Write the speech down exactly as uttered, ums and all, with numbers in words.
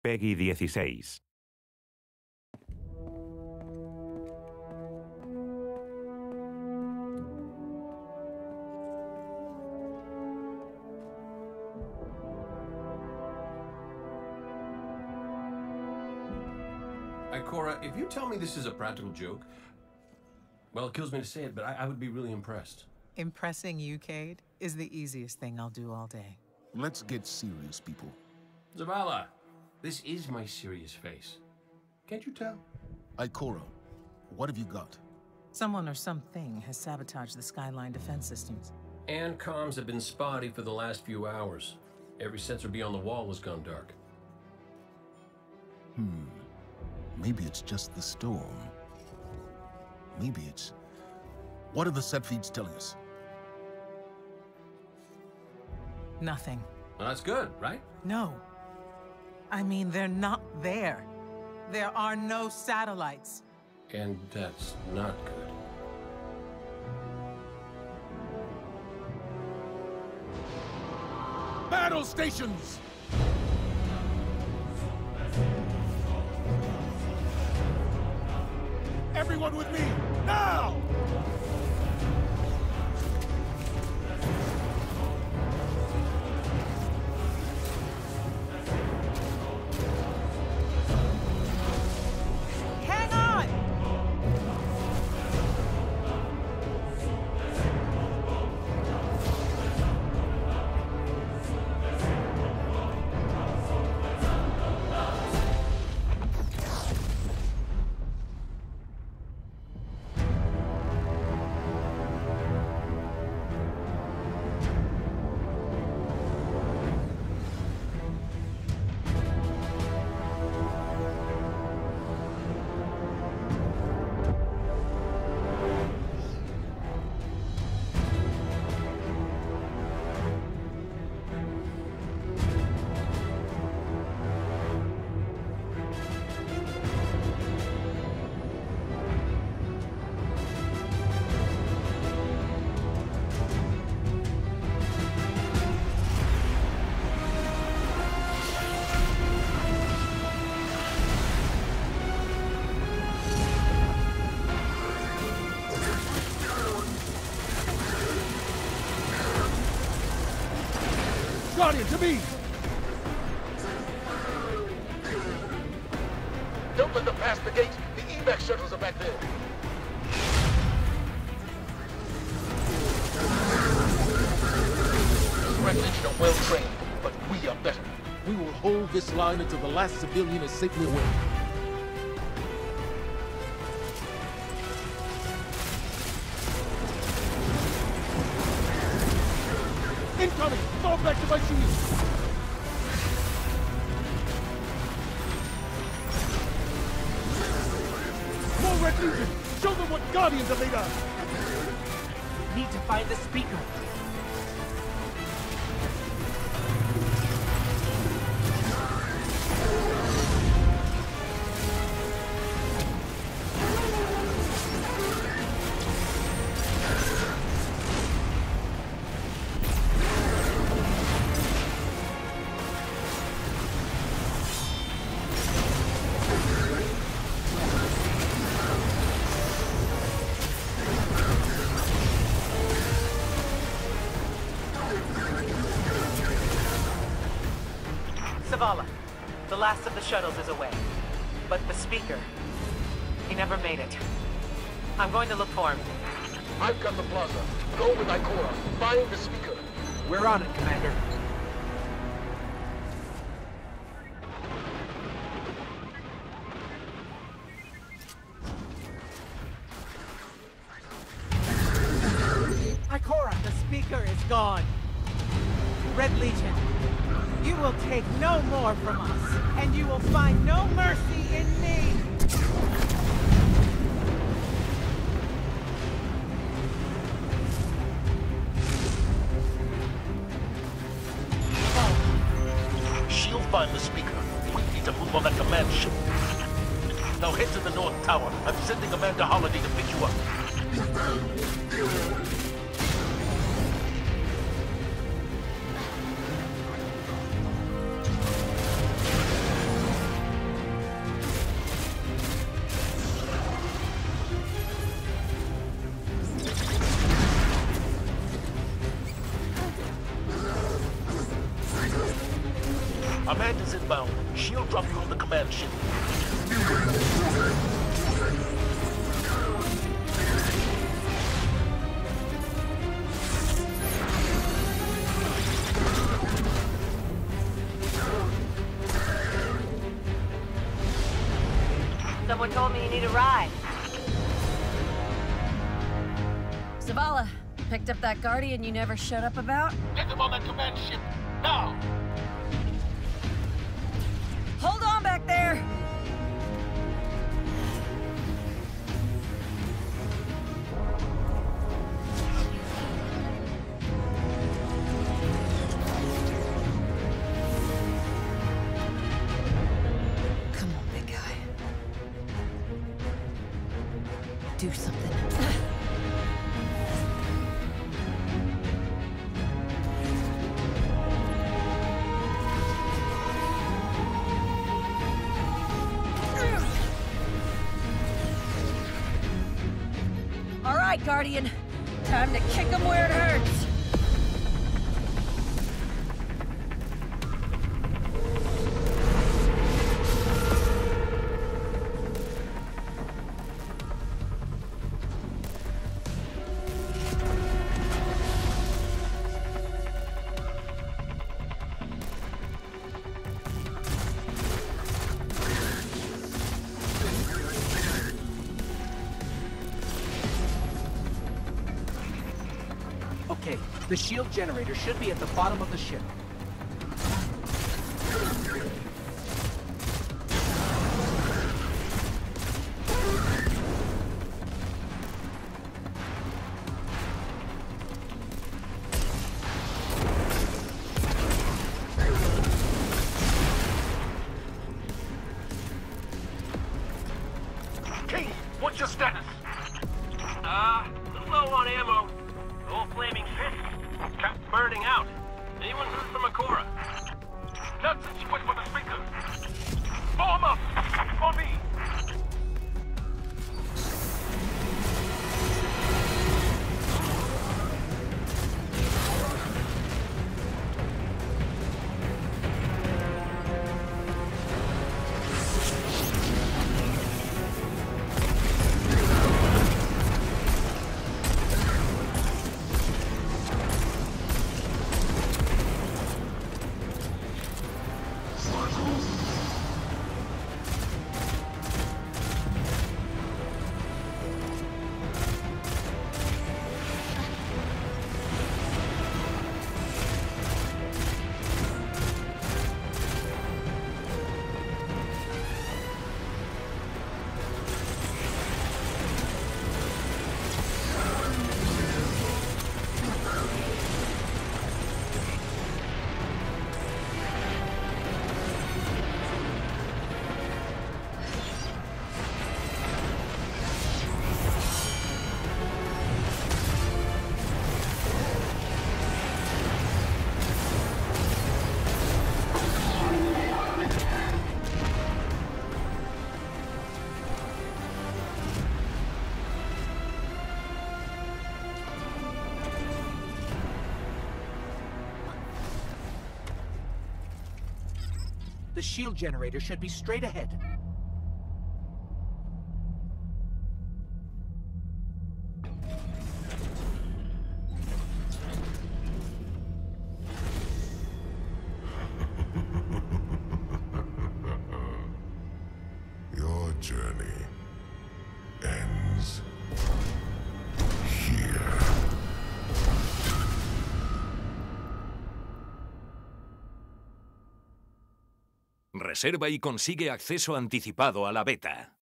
Peggy dieciséis. Cora, if you tell me this is a practical joke, well, it kills me to say it, but I, I would be really impressed. Impressing you, Cade, is the easiest thing I'll do all day. Let's get serious, people. Zavala, this is my serious face. Can't you tell? Ikora, what have you got? Someone or something has sabotaged the Skyline defense systems. And comms have been spotty for the last few hours. Every sensor beyond the wall has gone dark. Hmm. Maybe it's just the storm. Maybe it's... What are the set feeds telling us? Nothing. Well, that's good, right? No. I mean, they're not there. There are no satellites. And that's not good. Battle stations! Everyone with me, now! Hang on! Guardian, to me! Don't let them pass the gate! The evac shuttles are back there! The Red Legion are well trained, but we are better. We will hold this line until the last civilian is safely away. Incoming! Fall back to my shield! More Red Legion! Show them what Guardians are made of! Need to find the speaker. Zavala, the last of the shuttles is away. But the speaker, he never made it. I'm going to look for him. I've got the plaza. Go with Ikora. Find the speaker. We're on it, Commander. Ikora, the speaker is gone. Red Legion, you will take no more from us, and you will find no mercy in me! She'll find the speaker. We need to move on that command ship. Now head to the North Tower. I'm sending Commander Holiday to pick you up. Now, shield drop you on the command ship. Someone told me you need a ride. Zavala, picked up that Guardian you never showed up about? Get them on that command ship, now! Hold on back there! Come on, big guy. Do something. All right, Guardian. Time to kick him where it hurts. Okay, the shield generator should be at the bottom of the ship. King, what's your status? Uh, low on ammo. Old flaming fist. Kept burning out. Anyone heard from Akora? Not since you went for the speaker. Form up! On me! The shield generator should be straight ahead. Your journey ends here. Reserva y consigue acceso anticipado a la beta.